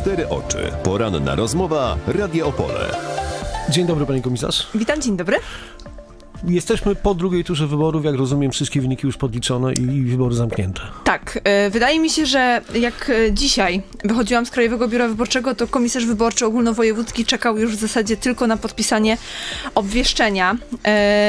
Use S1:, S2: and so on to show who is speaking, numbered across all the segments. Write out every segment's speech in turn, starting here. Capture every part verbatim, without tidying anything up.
S1: cztery oczy. Poranna rozmowa Radia Opole.
S2: Dzień dobry, pani komisarz.
S3: Witam, dzień dobry.
S2: Jesteśmy po drugiej turze wyborów, jak rozumiem, wszystkie wyniki już podliczone i wybory zamknięte.
S3: Tak, y, wydaje mi się, że jak y, dzisiaj wychodziłam z Krajowego Biura Wyborczego, to komisarz wyborczy ogólnowojewódzki czekał już w zasadzie tylko na podpisanie obwieszczenia, y,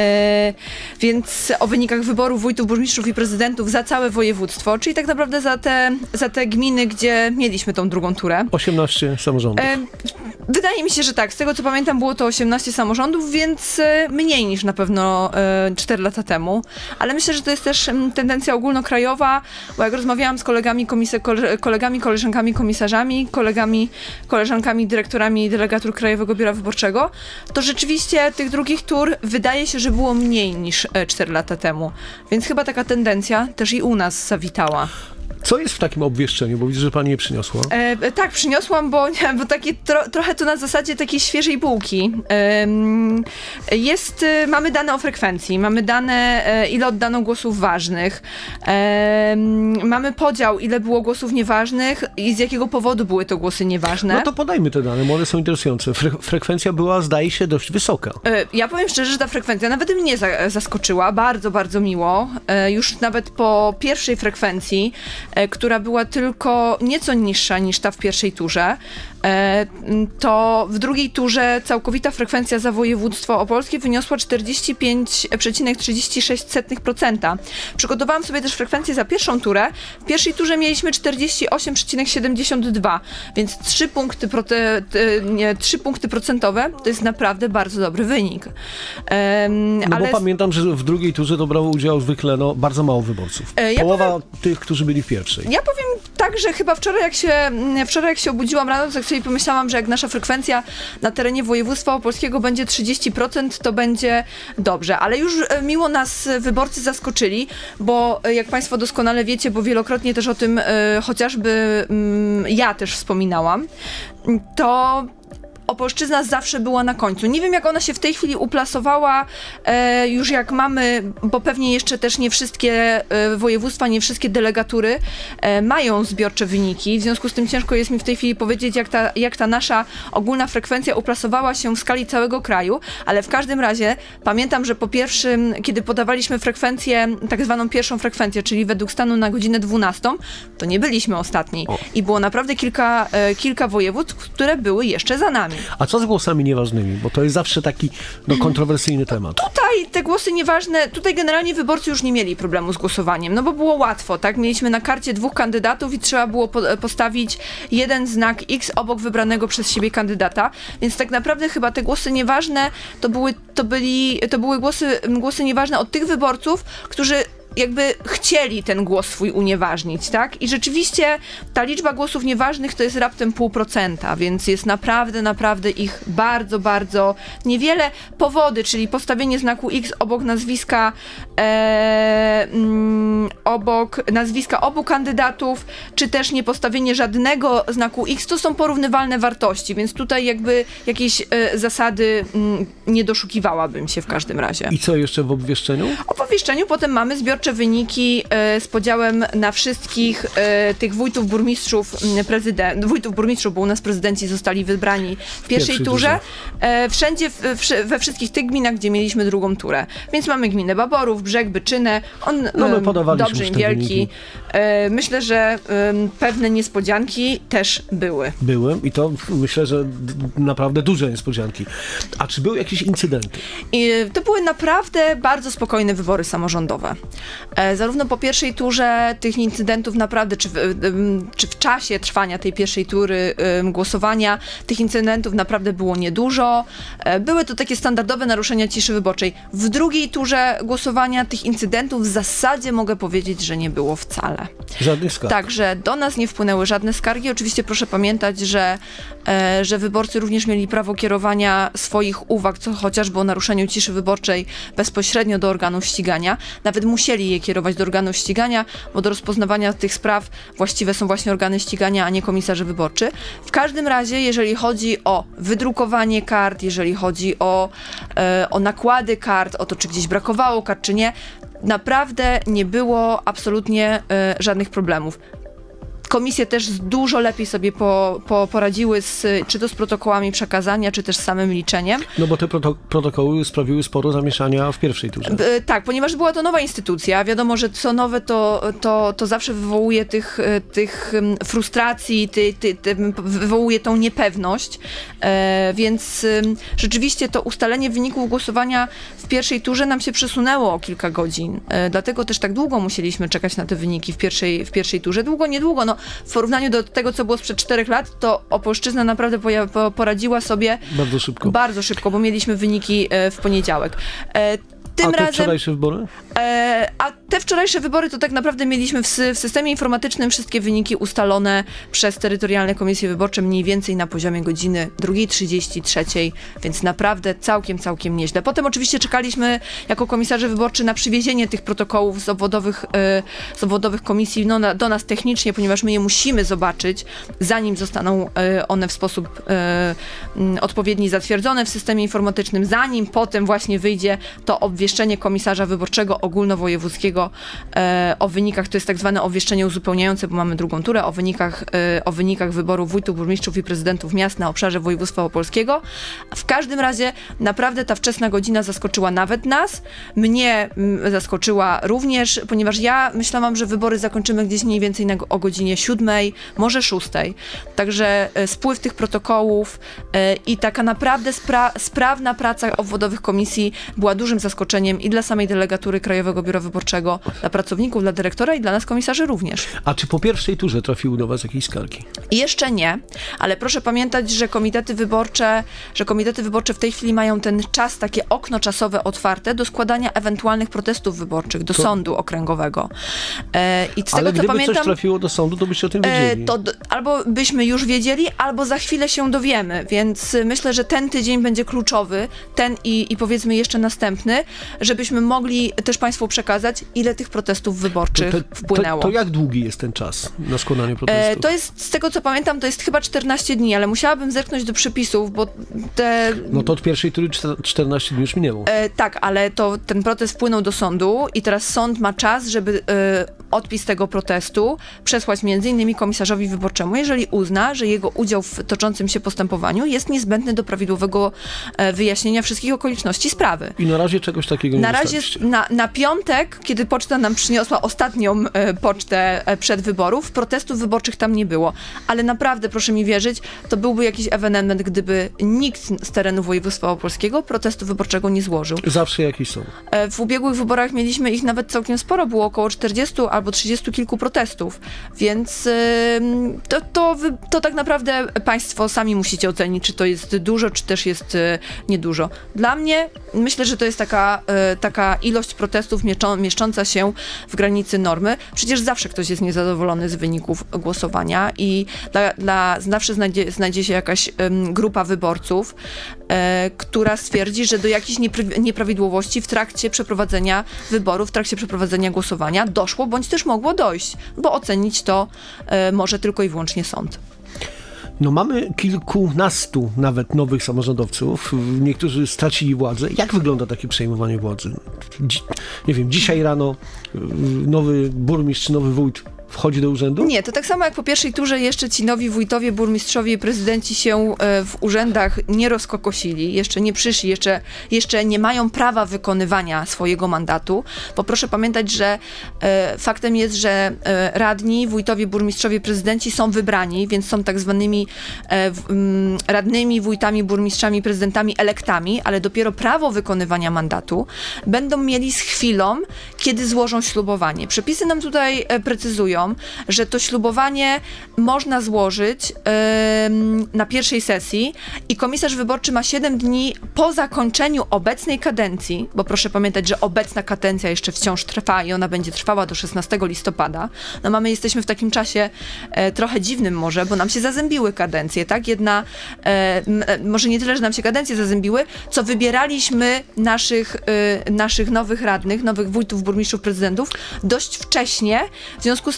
S3: więc o wynikach wyborów wójtów, burmistrzów i prezydentów za całe województwo, czyli tak naprawdę za te, za te gminy, gdzie mieliśmy tą drugą turę.
S2: osiemnaście samorządów.
S3: Y, wydaje mi się, że tak. Z tego co pamiętam, było to osiemnaście samorządów, więc y, mniej niż na pewno cztery lata temu, ale myślę, że to jest też tendencja ogólnokrajowa, bo jak rozmawiałam z kolegami, komis- kole- kolegami, koleżankami komisarzami, kolegami, koleżankami, dyrektorami delegatur Krajowego Biura Wyborczego, to rzeczywiście tych drugich tur wydaje się, że było mniej niż cztery lata temu, więc chyba taka tendencja też i u nas zawitała.
S2: Co jest w takim obwieszczeniu? Bo widzę, że pani je przyniosła.
S3: E, tak, przyniosłam, bo, bo takie tro, trochę to na zasadzie takiej świeżej bułki. E, jest, mamy dane o frekwencji, mamy dane, e, ile oddano głosów ważnych, e, mamy podział, ile było głosów nieważnych i z jakiego powodu były to głosy nieważne.
S2: No to podajmy te dane, bo one są interesujące. Fre- frekwencja była, zdaje się, dość wysoka.
S3: E, ja powiem szczerze, że ta frekwencja nawet mnie za, zaskoczyła, bardzo, bardzo miło. E, już nawet po pierwszej frekwencji, która była tylko nieco niższa niż ta w pierwszej turze, to w drugiej turze całkowita frekwencja za województwo opolskie wyniosła czterdzieści pięć przecinek trzydzieści sześć procent. Przygotowałam sobie też frekwencję za pierwszą turę. W pierwszej turze mieliśmy czterdzieści osiem przecinek siedemdziesiąt dwa, więc trzy punkty, prote, nie, trzy punkty procentowe to jest naprawdę bardzo dobry wynik. Um,
S2: no
S3: ale...
S2: bo pamiętam, że w drugiej turze to brało udział zwykle no, bardzo mało wyborców.
S3: Ja
S2: Połowa
S3: powiem...
S2: tych, którzy byli w pierwszej.
S3: Ja powiem tak, że chyba wczoraj jak się, wczoraj jak się obudziłam rano, to sobie pomyślałam, że jak nasza frekwencja na terenie województwa opolskiego będzie trzydzieści procent, to będzie dobrze. Ale już miło nas wyborcy zaskoczyli, bo jak państwo doskonale wiecie, bo wielokrotnie też o tym e, chociażby m, ja też wspominałam, to Opolszczyzna zawsze była na końcu. Nie wiem, jak ona się w tej chwili uplasowała, e, już jak mamy, bo pewnie jeszcze też nie wszystkie e, województwa, nie wszystkie delegatury e, mają zbiorcze wyniki. W związku z tym ciężko jest mi w tej chwili powiedzieć, jak ta, jak ta nasza ogólna frekwencja uplasowała się w skali całego kraju, ale w każdym razie pamiętam, że po pierwszym, kiedy podawaliśmy frekwencję, tak zwaną pierwszą frekwencję, czyli według stanu na godzinę dwunastą, to nie byliśmy ostatni.
S2: O. I
S3: było naprawdę kilka, e, kilka województw, które były jeszcze za nami.
S2: A co z głosami nieważnymi? Bo to jest zawsze taki no, kontrowersyjny temat.
S3: Tutaj te głosy nieważne, tutaj generalnie wyborcy już nie mieli problemu z głosowaniem, no bo było łatwo, tak? Mieliśmy na karcie dwóch kandydatów i trzeba było po- postawić jeden znak X obok wybranego przez siebie kandydata, więc tak naprawdę chyba te głosy nieważne to były, to byli, to były głosy, głosy nieważne od tych wyborców, którzy jakby chcieli ten głos swój unieważnić, tak? I rzeczywiście ta liczba głosów nieważnych to jest raptem pół procenta, więc jest naprawdę, naprawdę ich bardzo, bardzo niewiele. Powody, czyli postawienie znaku X obok nazwiska e, mm, obok nazwiska obu kandydatów, czy też nie postawienie żadnego znaku X, to są porównywalne wartości, więc tutaj jakby jakiejś e, zasady m, nie doszukiwałabym się w każdym razie.
S2: I co jeszcze w obwieszczeniu?
S3: W obwieszczeniu potem mamy zbiorcze wyniki e, z podziałem na wszystkich e, tych wójtów, burmistrzów, prezydent, wójtów, burmistrzów, bo u nas prezydenci zostali wybrani w pierwszej
S2: Pierwszy
S3: turze. E, wszędzie, w, w, we wszystkich tych gminach, gdzie mieliśmy drugą turę. Więc mamy gminę Baborów, Brzeg, Byczynę. On
S2: no my podawaliśmy
S3: Dobrzeń
S2: już te
S3: Wielki.
S2: wyniki.
S3: E, myślę, że e, pewne niespodzianki też były.
S2: Były i to myślę, że d- naprawdę duże niespodzianki. A czy były jakieś incydenty?
S3: I to były naprawdę bardzo spokojne wybory samorządowe. E, zarówno po pierwszej turze tych incydentów naprawdę, czy w, czy w czasie trwania tej pierwszej tury e, głosowania, tych incydentów naprawdę było niedużo. E, były to takie standardowe naruszenia ciszy wyborczej. W drugiej turze głosowania tych incydentów w zasadzie mogę powiedzieć, że nie było wcale.
S2: Żadnych skarg.
S3: Także do nas nie wpłynęły żadne skargi. Oczywiście proszę pamiętać, że, e, że wyborcy również mieli prawo kierowania swoich uwag, co chociażby o naruszeniu ciszy wyborczej bezpośrednio do organów ścigania. Nawet musieli je kierować do organów ścigania, bo do rozpoznawania tych spraw właściwe są właśnie organy ścigania, a nie komisarze wyborczy. W każdym razie, jeżeli chodzi o wydrukowanie kart, jeżeli chodzi o, e, o nakłady kart, o to, czy gdzieś brakowało kart, czy nie, naprawdę nie było absolutnie e, żadnych problemów. komisje też dużo lepiej sobie po, po, poradziły z, czy to z protokołami przekazania, czy też z samym liczeniem.
S2: No bo te proto- protokoły sprawiły sporo zamieszania w pierwszej turze.
S3: E, tak, ponieważ była to nowa instytucja. Wiadomo, że co nowe to, to, to zawsze wywołuje tych, tych frustracji, ty, ty, ty, wywołuje tą niepewność, e, więc e, rzeczywiście to ustalenie wyników głosowania w pierwszej turze nam się przesunęło o kilka godzin. E, dlatego też tak długo musieliśmy czekać na te wyniki w pierwszej, w pierwszej turze. Długo, niedługo. No, w porównaniu do tego, co było sprzed czterech lat, to Opolszczyzna naprawdę poja- po, poradziła sobie
S2: bardzo szybko.
S3: Bardzo szybko, bo mieliśmy wyniki e, w poniedziałek. E, Tym
S2: A te
S3: razem,
S2: wczorajsze wybory?
S3: E, a te wczorajsze wybory to tak naprawdę mieliśmy w, sy- w systemie informatycznym wszystkie wyniki ustalone przez terytorialne komisje wyborcze mniej więcej na poziomie godziny druga trzydzieści, trzeciej, więc naprawdę całkiem, całkiem nieźle. Potem oczywiście czekaliśmy jako komisarze wyborczy na przywiezienie tych protokołów z obwodowych, e, z obwodowych komisji no, na, do nas technicznie, ponieważ my je musimy zobaczyć, zanim zostaną e, one w sposób e, m, odpowiedni zatwierdzone w systemie informatycznym, zanim potem właśnie wyjdzie to obwieszczenie komisarza wyborczego ogólnowojewódzkiego e, o wynikach, to jest tak zwane obwieszczenie uzupełniające, bo mamy drugą turę, o wynikach, e, o wynikach wyborów wójtów, burmistrzów i prezydentów miast na obszarze województwa opolskiego. W każdym razie naprawdę ta wczesna godzina zaskoczyła nawet nas, mnie m, zaskoczyła również, ponieważ ja myślałam, że wybory zakończymy gdzieś mniej więcej na, o godzinie siódmej, może szóstej. Także e, spływ tych protokołów e, i taka naprawdę spra- sprawna praca obwodowych komisji była dużym zaskoczeniem i dla samej delegatury Krajowego Biura Wyborczego, dla pracowników, dla dyrektora i dla nas komisarzy również.
S2: A czy po pierwszej turze trafiły do was jakieś skargi?
S3: Jeszcze nie, ale proszę pamiętać, że komitety wyborcze, że komitety wyborcze w tej chwili mają ten czas, takie okno czasowe otwarte do składania ewentualnych protestów wyborczych do
S2: to...
S3: sądu okręgowego. E, i z
S2: ale
S3: tego,
S2: gdyby
S3: co pamiętam,
S2: coś trafiło do sądu, to byście o tym wiedzieli.
S3: E, to d- albo byśmy już wiedzieli, albo za chwilę się dowiemy, więc myślę, że ten tydzień będzie kluczowy, ten i, i powiedzmy jeszcze następny, żebyśmy mogli też Państwu przekazać, ile tych protestów wyborczych
S2: to, to,
S3: wpłynęło.
S2: To, to jak długi jest ten czas na składanie protestów?
S3: E, to jest, z tego co pamiętam, to jest chyba czternaście dni, ale musiałabym zerknąć do przepisów, bo te...
S2: No to od pierwszej tury czternaście dni już minęło.
S3: E, tak, ale to ten protest wpłynął do sądu i teraz sąd ma czas, żeby e, odpis tego protestu przesłać między innymi komisarzowi wyborczemu, jeżeli uzna, że jego udział w toczącym się postępowaniu jest niezbędny do prawidłowego e, wyjaśnienia wszystkich okoliczności sprawy.
S2: I na razie czegoś takiego nie
S3: Na razie
S2: dostaliście.
S3: na, na piątek, kiedy poczta nam przyniosła ostatnią e, pocztę e, przed wyborów, protestów wyborczych tam nie było. Ale naprawdę, proszę mi wierzyć, to byłby jakiś ewenement, gdyby nikt z terenu województwa opolskiego protestu wyborczego nie złożył.
S2: Zawsze jakieś są.
S3: E, w ubiegłych wyborach mieliśmy ich nawet całkiem sporo, było około czterdziestu albo trzydziestu kilku protestów, więc e, to, to, wy, to tak naprawdę państwo sami musicie ocenić, czy to jest dużo, czy też jest e, niedużo. Dla mnie myślę, że to jest taka, e, taka ilość protestów mieszczą, mieszcząca się w granicy normy. Przecież zawsze ktoś jest niezadowolony z wyników głosowania i dla, dla, zawsze znajdzie, znajdzie się jakaś um, grupa wyborców, e, która stwierdzi, że do jakichś niepra- nieprawidłowości w trakcie przeprowadzenia wyborów, w trakcie przeprowadzenia głosowania doszło, bądź też mogło dojść, bo ocenić to e, może tylko i wyłącznie sąd.
S2: No mamy kilkunastu nawet nowych samorządowców. Niektórzy stracili władzę. Jak wygląda takie przejmowanie władzy? Dzi- nie wiem, dzisiaj rano nowy burmistrz czy nowy wójt wchodzi do urzędu?
S3: Nie, to tak samo jak po pierwszej turze jeszcze ci nowi wójtowie, burmistrzowie i prezydenci się w urzędach nie rozkokosili, jeszcze nie przyszli, jeszcze, jeszcze nie mają prawa wykonywania swojego mandatu, bo proszę pamiętać, że e, faktem jest, że e, radni, wójtowie, burmistrzowie, prezydenci są wybrani, więc są tak zwanymi e, w, m, radnymi, wójtami, burmistrzami, prezydentami, elektami, ale dopiero prawo wykonywania mandatu będą mieli z chwilą, kiedy złożą ślubowanie. Przepisy nam tutaj e, precyzują, że to ślubowanie można złożyć yy, na pierwszej sesji i komisarz wyborczy ma siedem dni po zakończeniu obecnej kadencji, bo proszę pamiętać, że obecna kadencja jeszcze wciąż trwa i ona będzie trwała do szesnastego listopada. No mamy, jesteśmy w takim czasie e, trochę dziwnym może, bo nam się zazębiły kadencje, tak? Jedna, e, m, może nie tyle, że nam się kadencje zazębiły, co wybieraliśmy naszych, e, naszych nowych radnych, nowych wójtów, burmistrzów, prezydentów dość wcześnie, w związku z tym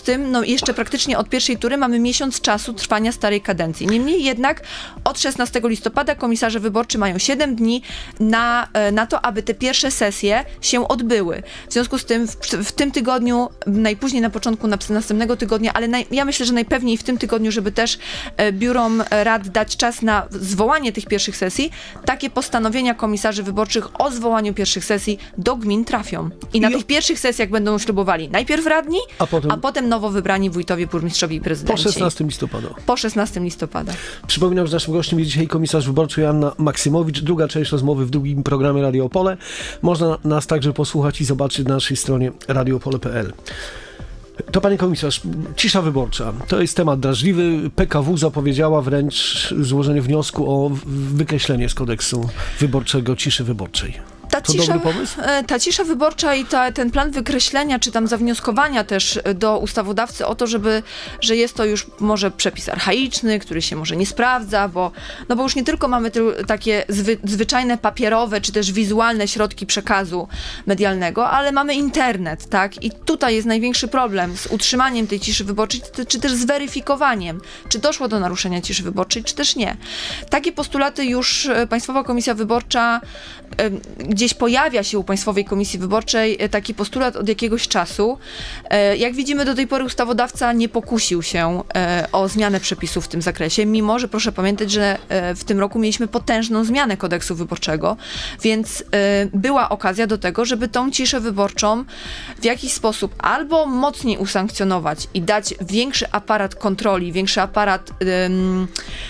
S3: tym, no jeszcze praktycznie od pierwszej tury mamy miesiąc czasu trwania starej kadencji. Niemniej jednak od szesnastego listopada komisarze wyborczy mają siedem dni na, na to, aby te pierwsze sesje się odbyły. W związku z tym w, w tym tygodniu, najpóźniej na początku na, następnego tygodnia, ale naj, ja myślę, że najpewniej w tym tygodniu, żeby też e, biurom rad dać czas na zwołanie tych pierwszych sesji, takie postanowienia komisarzy wyborczych o zwołaniu pierwszych sesji do gmin trafią. I na
S2: I...
S3: tych pierwszych sesjach będą ślubowali najpierw radni,
S2: a potem,
S3: a potem nowo wybrani wójtowie, burmistrzowie i prezydenci.
S2: Po szesnastego listopada.
S3: Po szesnastego listopada.
S2: Przypominam, że naszym gościem jest dzisiaj komisarz wyborczy Joanna Maksymowicz. Druga część rozmowy w drugim programie Radio Opole. Można nas także posłuchać i zobaczyć na naszej stronie radio opole kropka p l. To panie komisarz, cisza wyborcza. To jest temat drażliwy. P K W zapowiedziała wręcz złożenie wniosku o wykreślenie z kodeksu wyborczego ciszy wyborczej.
S3: Ta
S2: to
S3: cisza,
S2: dobry pomysł?
S3: ta cisza wyborcza i ta, ten plan wykreślenia, czy tam zawnioskowania też do ustawodawcy o to, żeby, że jest to już może przepis archaiczny, który się może nie sprawdza, bo, no bo już nie tylko mamy ty, takie zwy, zwyczajne papierowe, czy też wizualne środki przekazu medialnego, ale mamy internet, tak? I tutaj jest największy problem z utrzymaniem tej ciszy wyborczej, czy też z weryfikowaniem, czy doszło do naruszenia ciszy wyborczej, czy też nie. Takie postulaty już Państwowa Komisja Wyborcza, gdzieś pojawia się u Państwowej Komisji Wyborczej taki postulat od jakiegoś czasu. Jak widzimy, do tej pory ustawodawca nie pokusił się o zmianę przepisów w tym zakresie, mimo że proszę pamiętać, że w tym roku mieliśmy potężną zmianę kodeksu wyborczego, więc była okazja do tego, żeby tą ciszę wyborczą w jakiś sposób albo mocniej usankcjonować i dać większy aparat kontroli, większy aparat um,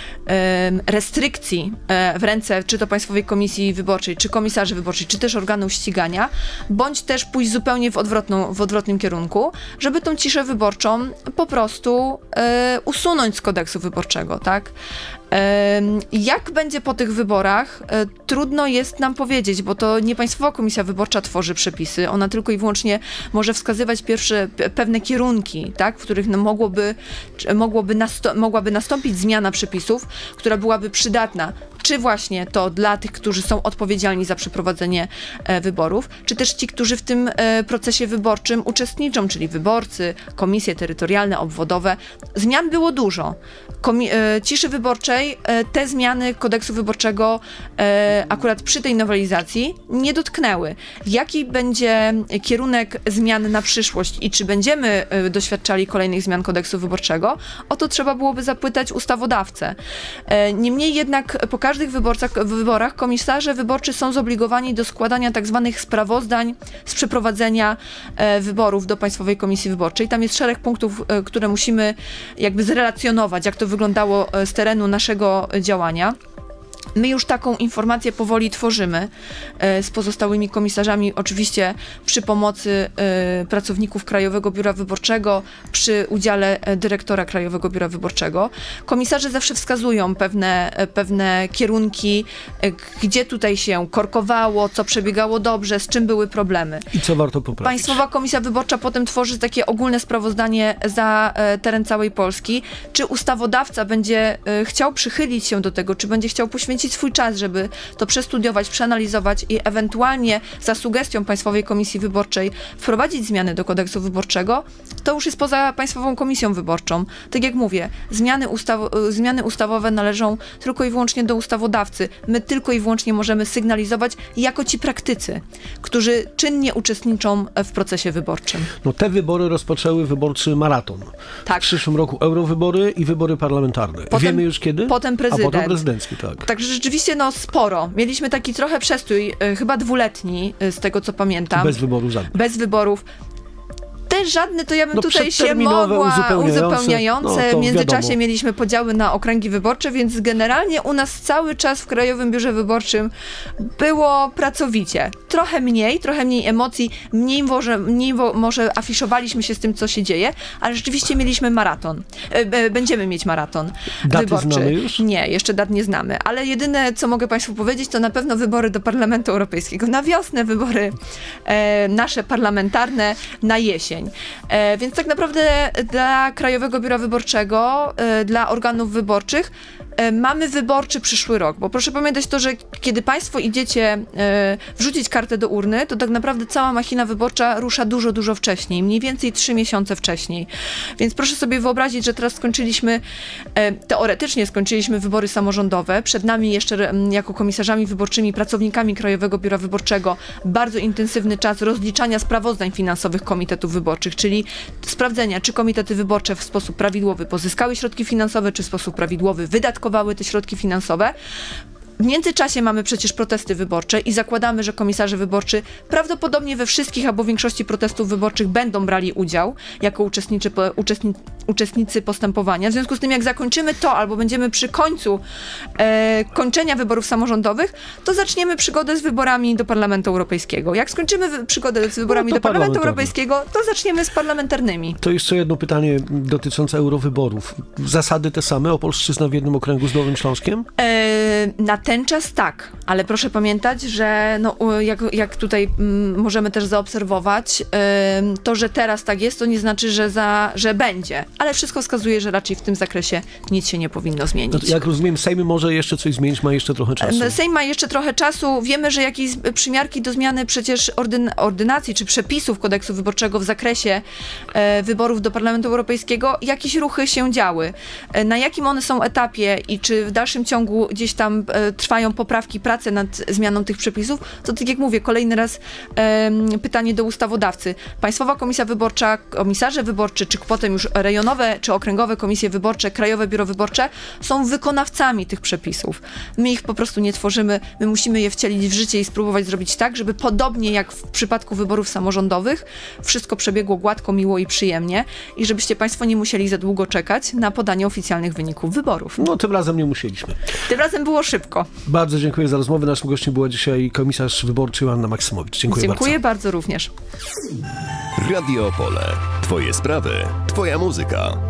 S3: restrykcji w ręce czy to Państwowej Komisji Wyborczej, czy komisarzy wyborczej, czy też organów ścigania, bądź też pójść zupełnie w, odwrotną, w odwrotnym kierunku, żeby tą ciszę wyborczą po prostu e, usunąć z kodeksu wyborczego, tak? E, jak będzie po tych wyborach, e, trudno jest nam powiedzieć, bo to nie Państwowa Komisja Wyborcza tworzy przepisy, ona tylko i wyłącznie może wskazywać pierwsze p- pewne kierunki, tak? W których no, mogłoby, mogłoby nasto- mogłaby nastąpić zmiana przepisów, która byłaby przydatna, czy właśnie to dla tych, którzy są odpowiedzialni za przeprowadzenie e, wyborów, czy też ci, którzy w tym e, procesie wyborczym uczestniczą, czyli wyborcy, komisje terytorialne, obwodowe. Zmian było dużo. Komi- e, ciszy wyborczej e, te zmiany kodeksu wyborczego e, akurat przy tej nowelizacji nie dotknęły. Jaki będzie kierunek zmian na przyszłość i czy będziemy e, doświadczali kolejnych zmian kodeksu wyborczego, o to trzeba byłoby zapytać ustawodawcę. E, niemniej jednak po każdych wyborcach, wyborach komisarze wyborczy są zobligowani do składania tak zwanych sprawozdań z przeprowadzenia e, wyborów do Państwowej Komisji Wyborczej. Tam jest szereg punktów, e, które musimy jakby zrelacjonować, jak to wyglądało e, z terenu naszego działania. My już taką informację powoli tworzymy e, z pozostałymi komisarzami, oczywiście przy pomocy e, pracowników Krajowego Biura Wyborczego, przy udziale e, dyrektora Krajowego Biura Wyborczego. Komisarze zawsze wskazują pewne, e, pewne kierunki, e, gdzie tutaj się korkowało, co przebiegało dobrze, z czym były problemy.
S2: I co warto poprawić.
S3: Państwowa Komisja Wyborcza potem tworzy takie ogólne sprawozdanie za e, teren całej Polski. Czy ustawodawca będzie e, chciał przychylić się do tego, czy będzie chciał poświęcić swój czas, żeby to przestudiować, przeanalizować i ewentualnie za sugestią Państwowej Komisji Wyborczej wprowadzić zmiany do kodeksu wyborczego, to już jest poza Państwową Komisją Wyborczą. Tak jak mówię, zmiany, ustaw- zmiany ustawowe należą tylko i wyłącznie do ustawodawcy. My tylko i wyłącznie możemy sygnalizować jako ci praktycy, którzy czynnie uczestniczą w procesie wyborczym.
S2: No te wybory rozpoczęły wyborczy maraton.
S3: Tak.
S2: W przyszłym roku eurowybory i wybory parlamentarne.
S3: Potem,
S2: Wiemy już kiedy?
S3: Potem prezydent.
S2: A potem prezydencki, tak.
S3: Także rzeczywiście no sporo. Mieliśmy taki trochę przestój, y, chyba dwuletni, y, z tego co pamiętam.
S2: Bez wyboru żadnych.
S3: Bez wyborów. Też żadne, to ja bym
S2: no,
S3: tutaj się
S2: przedterminowe,
S3: mogła
S2: uzupełniające.
S3: uzupełniające.
S2: No,
S3: w międzyczasie
S2: wiadomo.
S3: mieliśmy podziały na okręgi wyborcze, więc generalnie u nas cały czas w Krajowym Biurze Wyborczym było pracowicie. Trochę mniej, trochę mniej emocji, mniej może, mniej może afiszowaliśmy się z tym, co się dzieje, ale rzeczywiście mieliśmy maraton. E, będziemy mieć maraton
S2: Daty
S3: wyborczy.
S2: znamy już?
S3: Nie, jeszcze dat nie znamy, ale jedyne, co mogę Państwu powiedzieć, to na pewno wybory do Parlamentu Europejskiego. Na wiosnę wybory e, nasze parlamentarne na jesień. E, więc tak naprawdę dla Krajowego Biura Wyborczego, e, dla organów wyborczych e, mamy wyborczy przyszły rok, bo proszę pamiętać to, że kiedy państwo idziecie e, wrzucić kartę do urny, to tak naprawdę cała machina wyborcza rusza dużo, dużo wcześniej, mniej więcej trzy miesiące wcześniej. Więc proszę sobie wyobrazić, że teraz skończyliśmy, e, teoretycznie skończyliśmy wybory samorządowe, przed nami jeszcze m, jako komisarzami wyborczymi, pracownikami Krajowego Biura Wyborczego bardzo intensywny czas rozliczania sprawozdań finansowych komitetów wyborczych, czyli sprawdzenia, czy komitety wyborcze w sposób prawidłowy pozyskały środki finansowe, czy w sposób prawidłowy wydatkowały te środki finansowe. W międzyczasie mamy przecież protesty wyborcze i zakładamy, że komisarze wyborczy prawdopodobnie we wszystkich albo większości protestów wyborczych będą brali udział jako uczestniczy, uczestni, uczestnicy postępowania. W związku z tym, jak zakończymy to albo będziemy przy końcu e, kończenia wyborów samorządowych, to zaczniemy przygodę z wyborami do Parlamentu Europejskiego. Jak skończymy wy, przygodę z wyborami
S2: no
S3: do Parlamentu Europejskiego, to zaczniemy z parlamentarnymi.
S2: To jeszcze jedno pytanie dotyczące eurowyborów. Zasady te same, Opolszczyzna w jednym okręgu z Nowym Śląskiem?
S3: E, na ten czas tak, ale proszę pamiętać, że no, jak, jak tutaj m, możemy też zaobserwować, y, to, że teraz tak jest, to nie znaczy, że, za, że będzie, ale wszystko wskazuje, że raczej w tym zakresie nic się nie powinno zmienić.
S2: No, jak rozumiem, Sejm może jeszcze coś zmienić, ma jeszcze trochę czasu.
S3: Sejm ma jeszcze trochę czasu. Wiemy, że jakieś przymiarki do zmiany przecież ordyn ordynacji czy przepisów kodeksu wyborczego w zakresie e, wyborów do Parlamentu Europejskiego, jakieś ruchy się działy. E, na jakim one są etapie i czy w dalszym ciągu gdzieś tam e, trwają poprawki, prace nad zmianą tych przepisów, to tak jak mówię, kolejny raz e, pytanie do ustawodawcy. Państwowa Komisja Wyborcza, komisarze wyborczy, czy potem już rejonowe, czy okręgowe komisje wyborcze, Krajowe Biuro Wyborcze są wykonawcami tych przepisów. My ich po prostu nie tworzymy, my musimy je wcielić w życie i spróbować zrobić tak, żeby podobnie jak w przypadku wyborów samorządowych wszystko przebiegło gładko, miło i przyjemnie i żebyście państwo nie musieli za długo czekać na podanie oficjalnych wyników wyborów.
S2: No tym razem nie musieliśmy.
S3: Tym razem było szybko.
S2: Bardzo dziękuję za rozmowę. Naszym gościem była dzisiaj komisarz wyborczy Joanna Maksymowicz. Dziękuję,
S3: dziękuję
S2: bardzo.
S3: bardzo również.
S1: Radio Opole. Twoje sprawy, twoja muzyka.